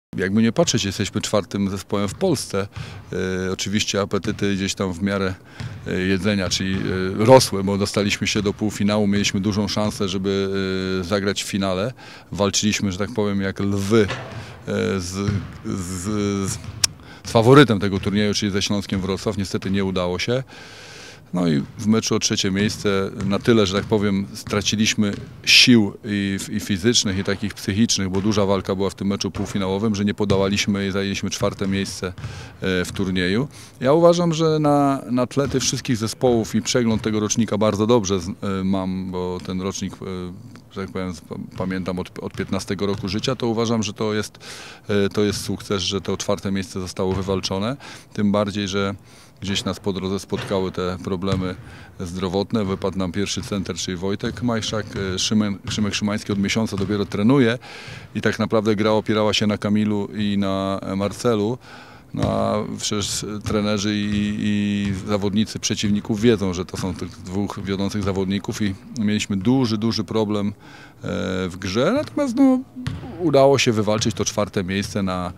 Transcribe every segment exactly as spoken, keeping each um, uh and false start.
Jakby nie patrzeć, jesteśmy czwartym zespołem w Polsce. E, oczywiście apetyty gdzieś tam w miarę e, jedzenia, czyli e, rosły, bo dostaliśmy się do półfinału, mieliśmy dużą szansę, żeby e, zagrać w finale. Walczyliśmy, że tak powiem, jak lwy e, z, z, z, z faworytem tego turnieju, czyli ze Śląskiem Wrocław. Niestety nie udało się. No i w meczu o trzecie miejsce na tyle, że tak powiem, straciliśmy sił i, i fizycznych, i takich psychicznych, bo duża walka była w tym meczu półfinałowym, że nie podołaliśmy i zajęliśmy czwarte miejsce w turnieju. Ja uważam, że na, na tle tych wszystkich zespołów i przegląd tego rocznika bardzo dobrze mam, bo ten rocznik, że tak powiem, pamiętam od, od piętnastego roku życia, to uważam, że to jest, to jest sukces, że to czwarte miejsce zostało wywalczone. Tym bardziej, że gdzieś nas po drodze spotkały te problemy zdrowotne. Wypadł nam pierwszy center, czyli Wojtek Majszak. Szymek, Szymek Szymański od miesiąca dopiero trenuje i tak naprawdę gra opierała się na Kamilu i na Marcelu. No a przecież trenerzy i, i zawodnicy przeciwników wiedzą, że to są tych dwóch wiodących zawodników i mieliśmy duży, duży problem w grze. Natomiast no, udało się wywalczyć to czwarte miejsce na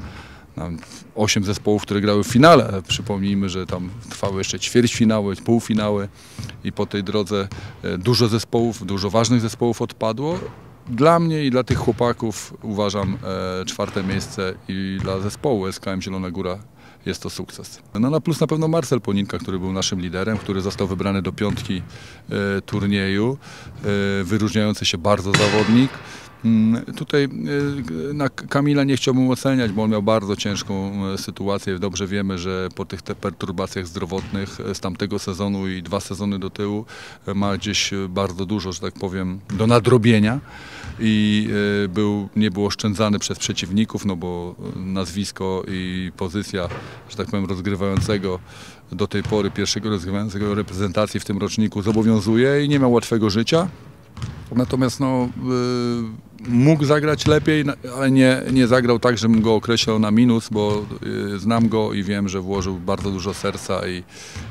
osiem zespołów, które grały w finale. Przypomnijmy, że tam trwały jeszcze ćwierćfinały, półfinały i po tej drodze dużo zespołów, dużo ważnych zespołów odpadło. Dla mnie i dla tych chłopaków uważam e, czwarte miejsce i dla zespołu S K M Zielona Góra jest to sukces. No na plus na pewno Marcel Poninka, który był naszym liderem, który został wybrany do piątki e, turnieju. E, wyróżniający się bardzo zawodnik. Tutaj na Kamila nie chciałbym oceniać, bo on miał bardzo ciężką sytuację. Dobrze wiemy, że po tych perturbacjach zdrowotnych z tamtego sezonu i dwa sezony do tyłu ma gdzieś bardzo dużo, że tak powiem, do nadrobienia i był, nie był oszczędzany przez przeciwników, no bo nazwisko i pozycja, że tak powiem, rozgrywającego do tej pory, pierwszego rozgrywającego reprezentacji w tym roczniku zobowiązuje i nie miał łatwego życia. Natomiast no, y, mógł zagrać lepiej, ale nie, nie zagrał tak, żebym go określał na minus, bo y, znam go i wiem, że włożył bardzo dużo serca i, y,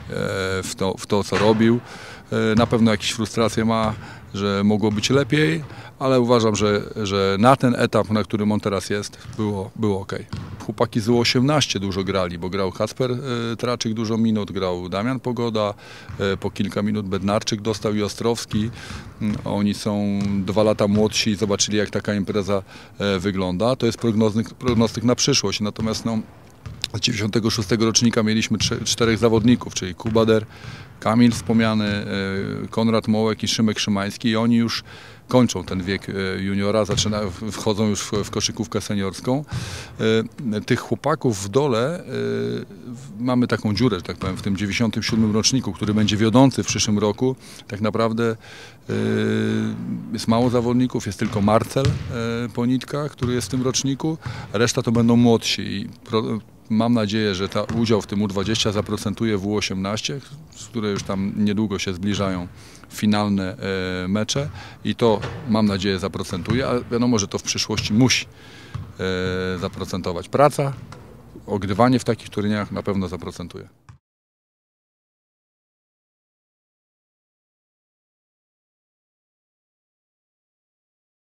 w, to, w to, co robił. Y, na pewno jakieś frustracje ma, że mogło być lepiej, ale uważam, że, że na ten etap, na którym on teraz jest, było, było ok. Chłopaki z U osiemnaście dużo grali, bo grał Kacper y, Traczyk dużo minut, grał Damian Pogoda, y, po kilka minut Bednarczyk dostał i Ostrowski. Y, oni są dwa lata młodsi i zobaczyli, jak taka impreza y, wygląda. To jest prognostyk, prognostyk na przyszłość, natomiast no, z dziewięćdziesiątego szóstego rocznika mieliśmy trze, czterech zawodników, czyli Kubader, Kamil wspomniany, Konrad Mołek i Szymek Szymański i oni już kończą ten wiek juniora, zaczyna, wchodzą już w, w koszykówkę seniorską. Tych chłopaków w dole mamy taką dziurę, że tak powiem, w tym dziewięćdziesiątym siódmym roczniku, który będzie wiodący w przyszłym roku. Tak naprawdę jest mało zawodników, jest tylko Marcel Ponitka, który jest w tym roczniku, a reszta to będą młodsi. I pro, Mam nadzieję, że ta udział w tym U dwadzieścia zaprocentuje w U osiemnaście, z które już tam niedługo się zbliżają finalne e, mecze i to, mam nadzieję, zaprocentuje, ale wiadomo, że to w przyszłości musi e, zaprocentować. Praca, ogrywanie w takich turniejach na pewno zaprocentuje.